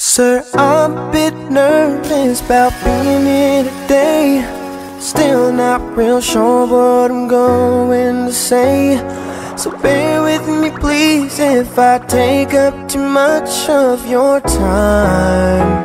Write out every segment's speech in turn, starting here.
Sir, I'm a bit nervous about being here today. Still not real sure what I'm going to say. So bear with me please if I take up too much of your time.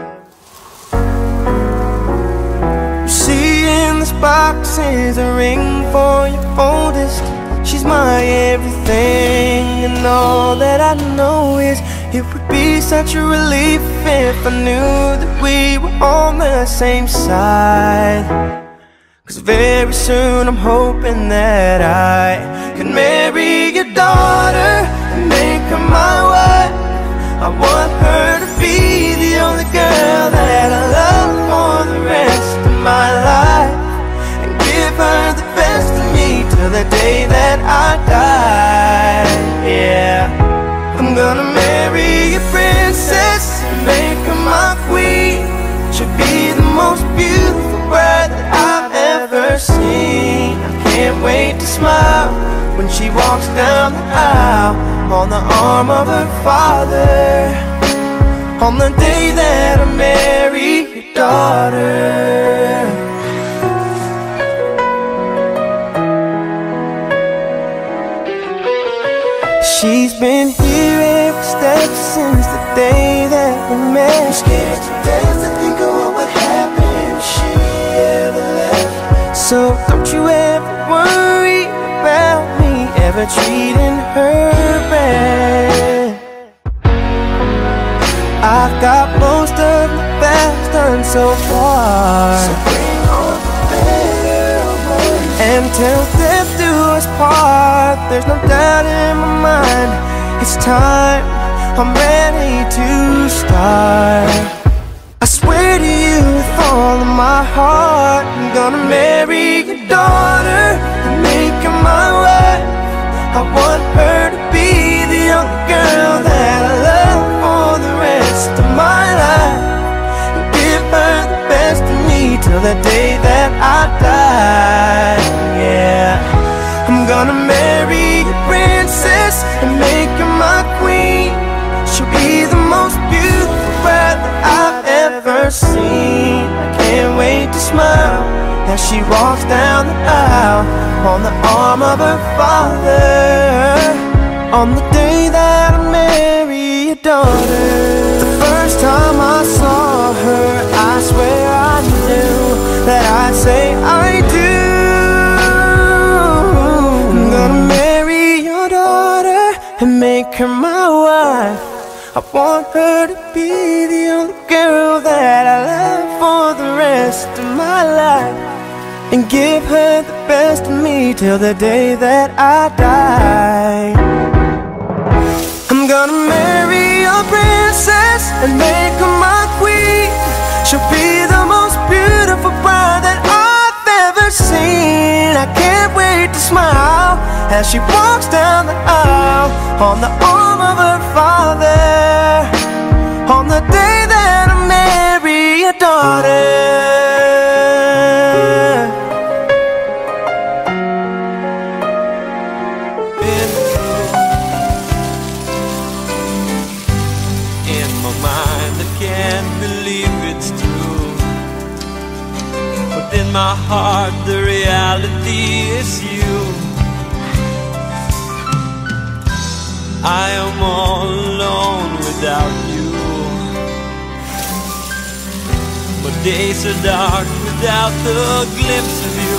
You see in this box is a ring for your oldest. She's my everything, and all that I know is it would be such a relief if I knew that we were on the same side. 'Cause very soon I'm hoping that I can marry your daughter and make her my wife. I want her to be the only girl that I love for the rest of my life, and give her the best of me till the day that I die. Yeah, I'm gonna marry a princess and make her my queen. She'll be the most beautiful bride that I've ever seen. I can't wait to smile when she walks down the aisle on the arm of her father, on the day that I marry your daughter. She's been here every step since the day that we met. I'm scared to death to think of what would happen if she ever left. So don't you ever worry about me ever treating her bad. I've got most of the best done so far, so bring on the better ones. And till death do us part, there's no doubt in my mind, it's time, I'm ready to start. I swear to you with all of my heart, I'm gonna marry your daughter and make her my wife. I want her to be the only girl that I love for the rest of my life, and give her the best of me till the day that I die. Yeah, I'm gonna marry a princess and make her my queen. She'll be the most beautiful bride that I've ever seen. I can't wait to smile as she walks down the aisle on the arm of her father, on the day that I marry your daughter. The first time I saw her, I swear I knew that I'd say I do. I'm gonna marry your daughter and make her my wife. I want her to be the only girl that I love for the rest of my life, and give her the best of me till the day that I die. I'm gonna marry a princess and make her my queen. She'll be the most beautiful bride that I've ever seen. I can't wait to smile as she walks down the aisle on the arm of her father, on the day that I marry your daughter. In my mind I can't believe it's true, but in my heart the reality is you. I am all alone without you. My days are dark without the glimpse of you.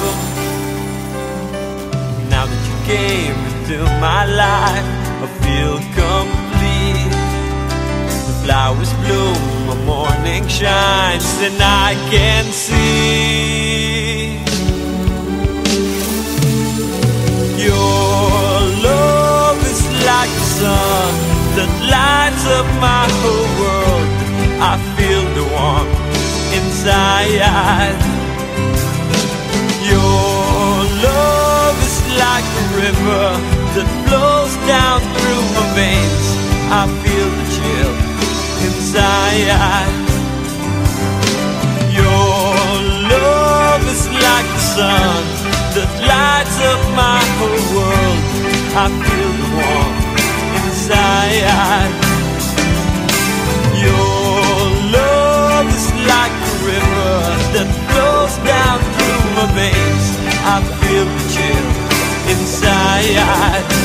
Now that you came into my life, I feel complete. The flowers bloom, my morning shines, and I can see your love is like the sun that lights up my whole world. I feel the warmth inside. Your love is like a river that flows down through my veins. I feel the chill inside. Your love is like the sun that lights up my whole world. I feel the warmth inside. Your inside.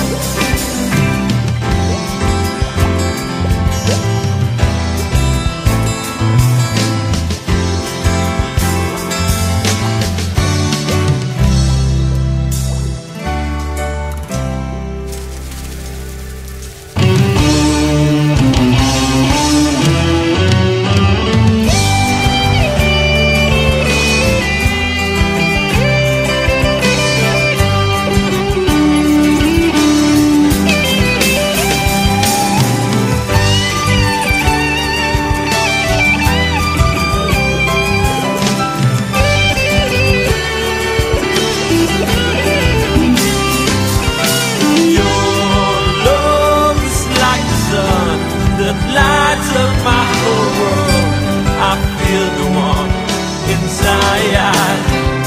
Lights up my whole world. I feel the warmth inside.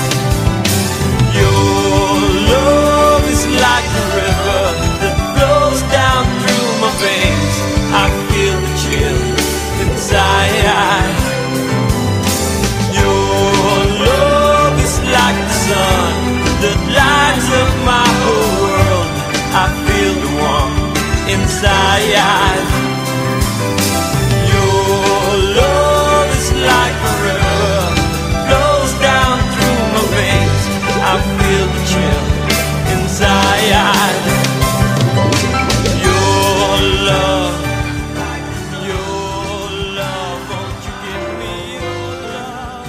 Your love is like a river that flows down through my veins. I feel the chill inside. Your love is like the sun that lights up my whole world. I feel the warmth inside. Like a river flows down through my veins. I feel the chill inside. Your love, won't you give me your love?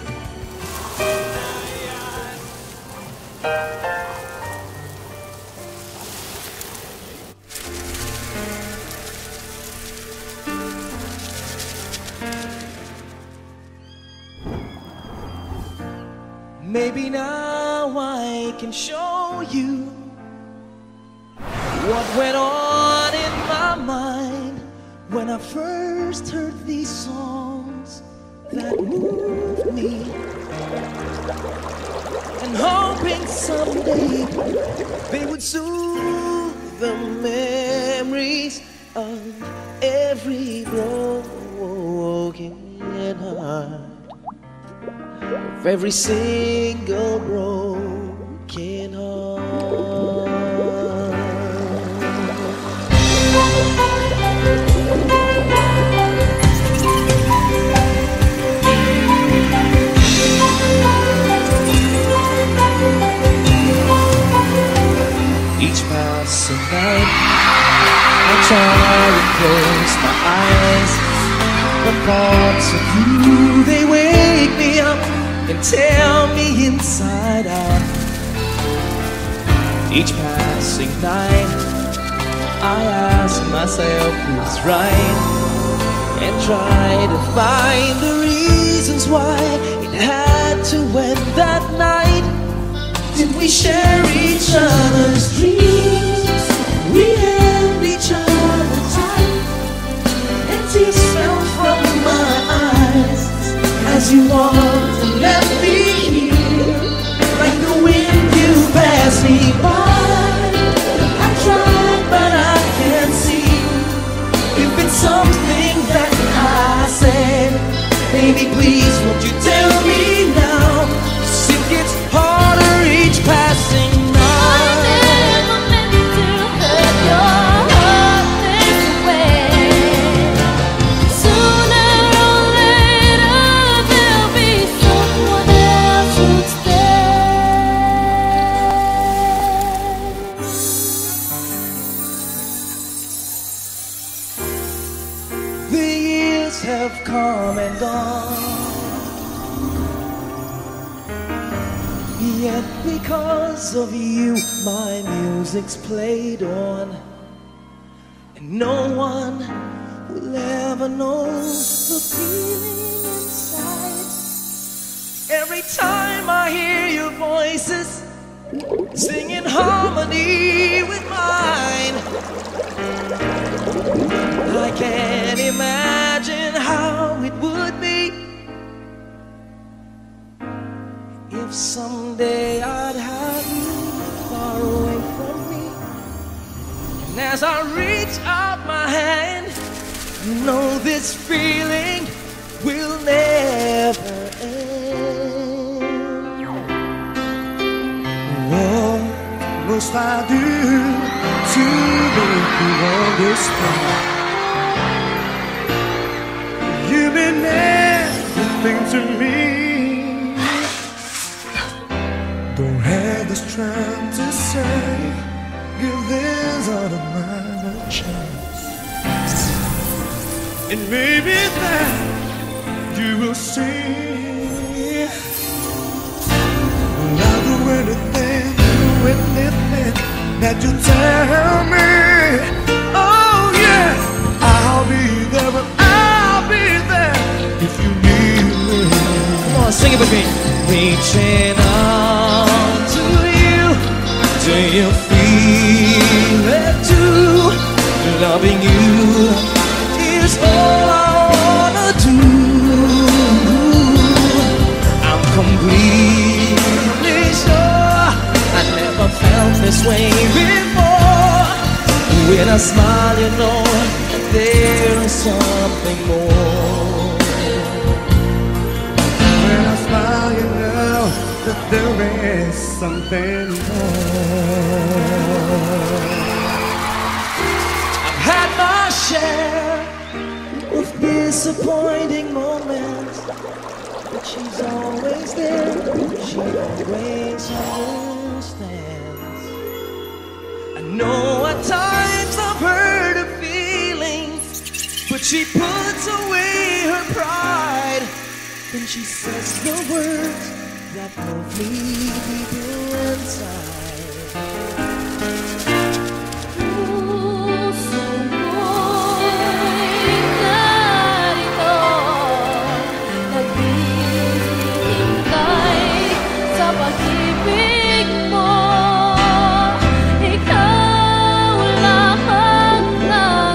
Maybe now I can show you what went on in my mind when I first heard these songs that moved me, and hoping someday they would soothe the memories of every broken heart, of every single broken heart. Each passing night I try to close my eyes, but thoughts of you, they wake me up and tell me inside out. Each passing night I ask myself who's right, and try to find the reasons why it had to end that night. Did we share each other's dreams? We held each other tight, and tears fell from my eyes as you walked and left me here. Like the wind you passed me by. I tried but I can't see if it's something that I said. Baby, please won't you tell me now? 'Cause it gets harder each passing night. I never meant to hurt your heart this way. Sooner or later there'll be someone else who'd stay. The years have come and gone, yet because of you my music's played on, and no one will ever know the feeling inside. Every time I hear your voices singing harmony with mine, I can't imagine how it would be if someday I'd have you far away from me. And as I reach out my hand, you know this feeling will never end. What will must I do to make you understand? You mean everything to me. Don't have the strength to say, give this other man a chance. And maybe then you will see I'll do anything that you tell me. Oh yeah, I'll be there, but I'll be there if you need me. Come on, sing it with me. Reaching out to you, do you feel it too? Loving you is all I wanna do. I'm completely sure I never felt this way before. When I smile, you know there is something more. When I smile, you know that there is something more. I've had my share of disappointing moments, but she's always there. She always understands. I know at times I've hurt her feelings, but she puts away her pride. Then she says the words that move me deep inside. Puso ko'y narito, naghihintay sa pag-ibig mo. Ikaw lamang ang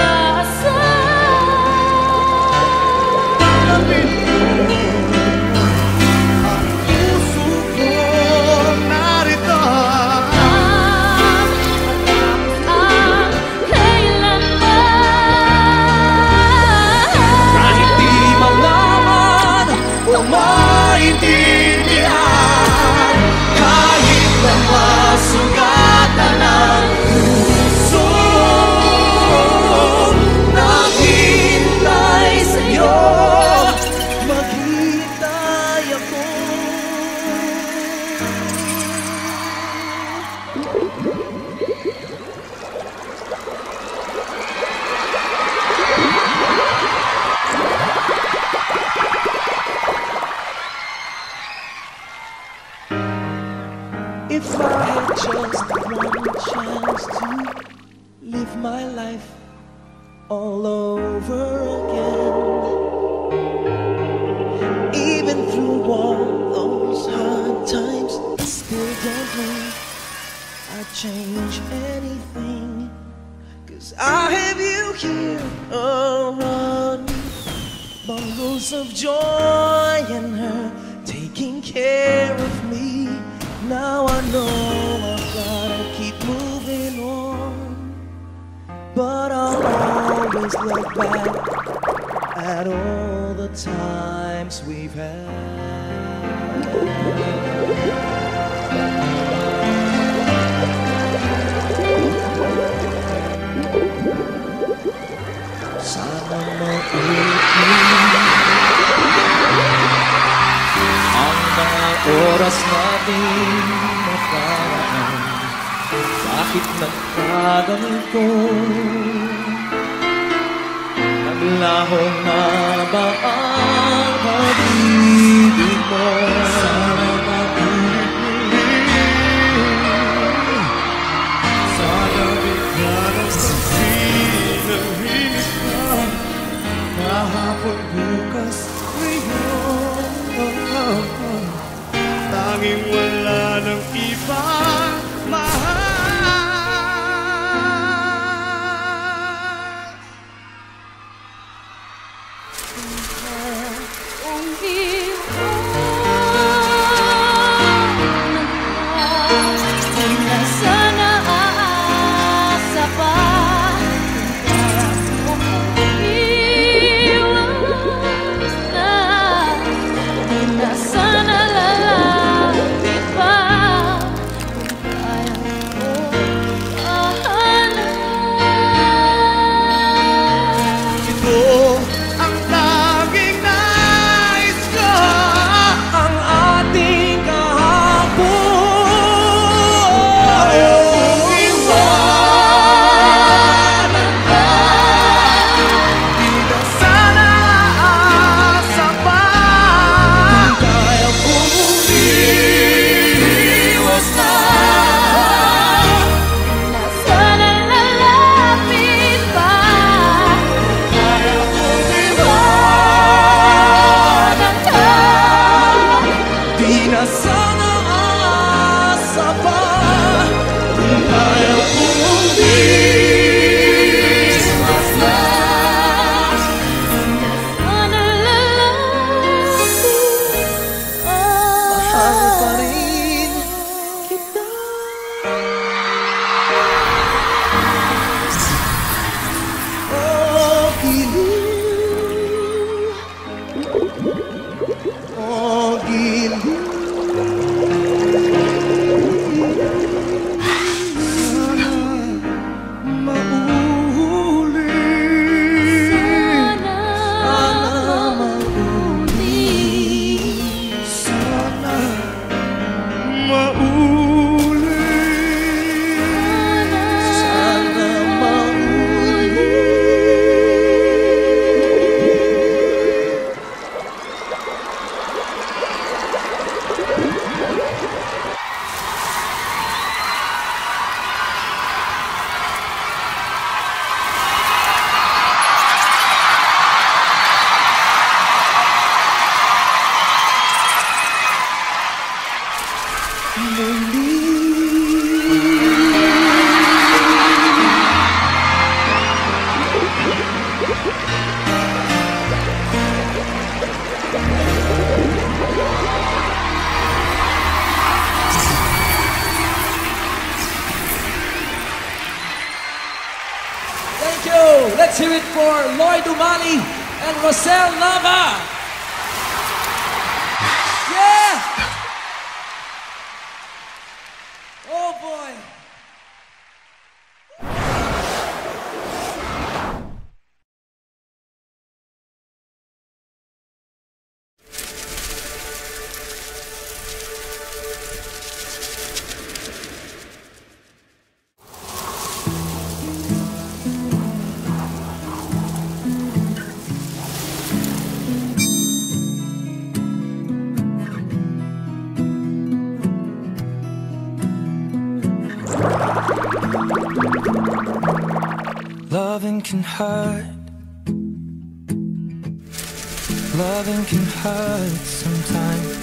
inaasam. Puso ko narito. Ang kailanman. Kahit di malaman o maintindihan, kahit na masugatan ang puso, naghihintay sa'yo, maghihintay ako. If I had just one chance to live my life all over again, even through all those hard times, I still don't think I'd change anything, 'cause I have you here around me. Bundles of joy in her, taking care of me. Now I know I've gotta keep moving on, but I'll always look back at all the times we've had. Sana maulit mo ang mga oras natin nakaraan. Bakit nagkaganito? Naglaho na ba ang pag-ibig mo? Sana mabulit muli. Sana bigla ng pagsinahimik ka. Kahapon bukas ngayon, tanging wala ng ibang mahal. Kung iwan you. Let's hear it for Lloyd Umali and Rosel Lava. Yeah! Oh boy. Loving can hurt. Loving can hurt sometimes,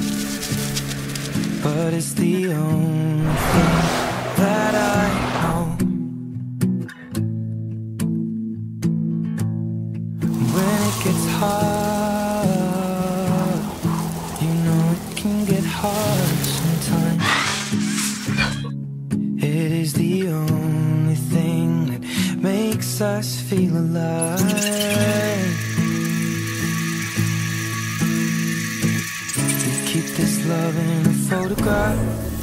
but it's the only thing that I know. When it gets hard, you know it can get hard sometimes. It is the only thing that makes us feel alive. We keep this love in a photograph.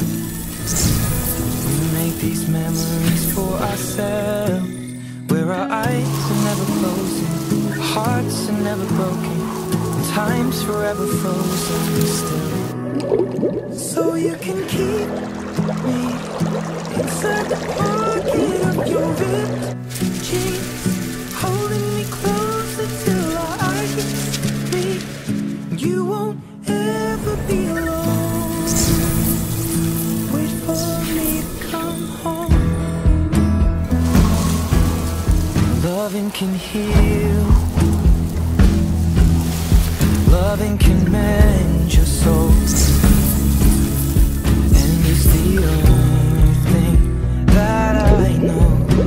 We make these memories for ourselves, where our eyes are never closing, our hearts are never broken, and time's forever frozen still. So you can keep me inside the pocket of your ripped jeans, holding me closer till our eyes meet. You won't ever be alone. Wait for me to come home. Loving can heal. Loving can mend your soul. And it's the only thing that I know.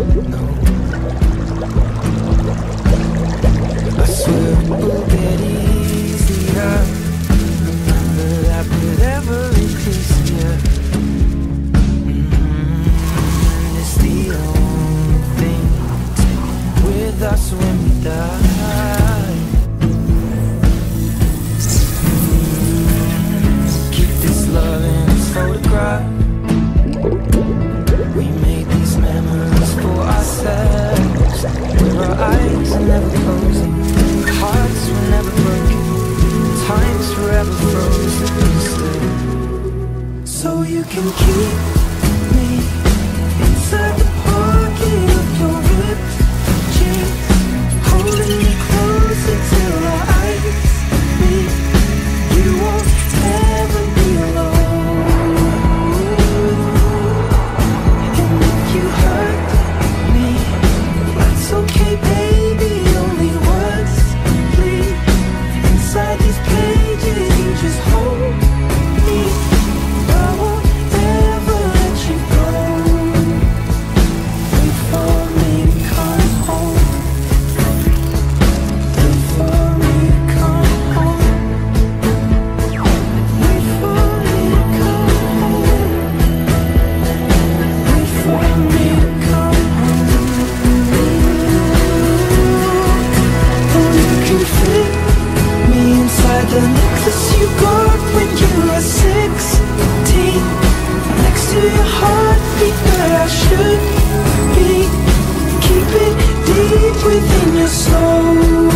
I swear it will get easier. Remember that with every piece of you. And it's the only thing with us when we die. Keep this love in its photograph. We made these memories for ourselves, where our eyes are never closing, hearts were never broken, time's forever frozen still. So you can keep me inside the pocket of your ripped jeans, holding me closer till our eyes meet. You won't ever be alone. And if you hurt me, that's okay, baby. Only once, please. Inside these pages, you just hold me. I won't ever let you go. Wait for me to come home. Wait for me to come home. Wait for me to come home. Wait for me to come home. Oh, you can fit me inside the necklace you got when you were 16, next to your heartbeat where I should be. Keep it deep within your soul.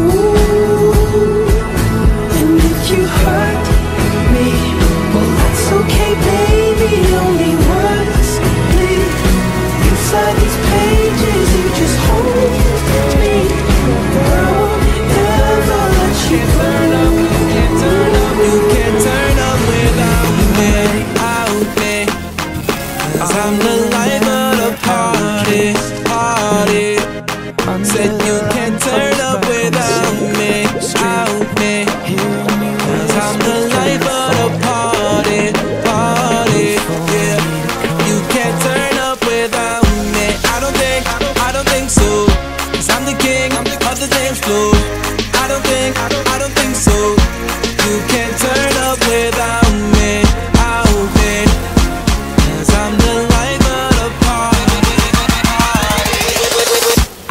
And if you hurt me, well that's okay, baby. Only once, please. Inside these pages, you just hold me. I won't ever let you burn up. You can't turn up, you can't turn up without me, out me. 'Cause I'm the life of the party, party. Said you can't turn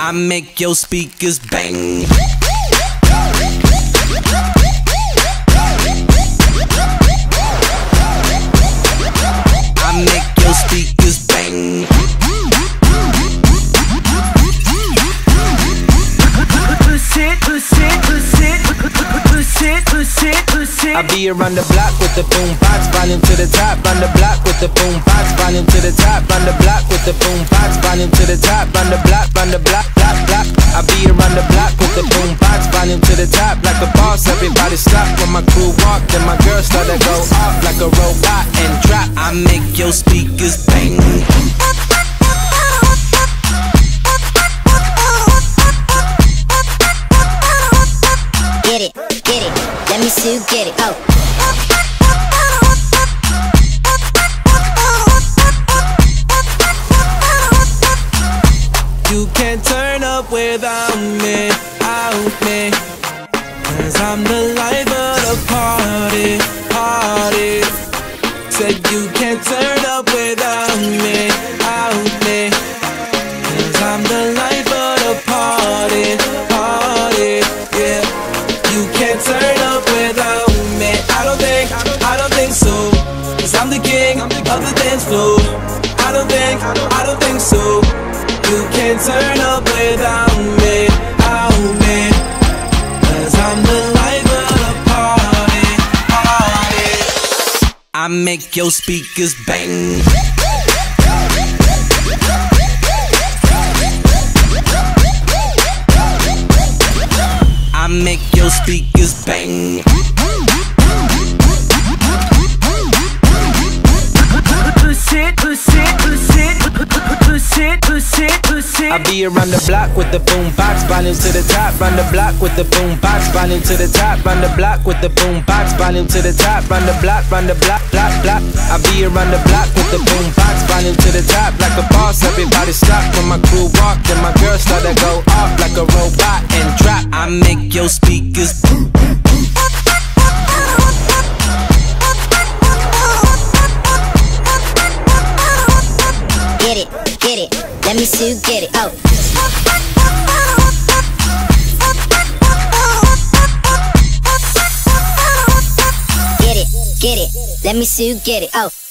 I make your speakers bang. I make your speakers bang. I be around the block with the boom box, volume to the top. Run the block with the boom box, volume to the top. Run the block with the boom box, volume to the top. Run the block, block, block. I be around the block with the boom box, volume to the top. Like a boss, everybody stop when my crew walk. Then my girl start to go off like a robot and drop. I make your speakers bang. Get it, let me see you get it, oh. You can't turn up without me, out me. Cause I'm the life of the party, party. Said you can't turn up without me, out me. Cause I'm the life of the party, party, yeah. You can't turn up without me. I don't think so. Cause I'm the king of the dance floor. I don't think so. You can't turn up without me, out me. Cause I'm the life of the party, party. I make your speakers bang. I make your speakers bang. I be around the block with the boom box, volume to the top. Run the block with the boom box, volume to the top. Run the block with the boom box, volume to the top. Run the block, block. I be around the block with the boom box, volume to the top. Like a boss, everybody stop when my crew walk. Then my girl start to go off like a robot and drop. I make your speakers boom. Get it, let me see you get it, oh. Get it, let me see you get it, oh.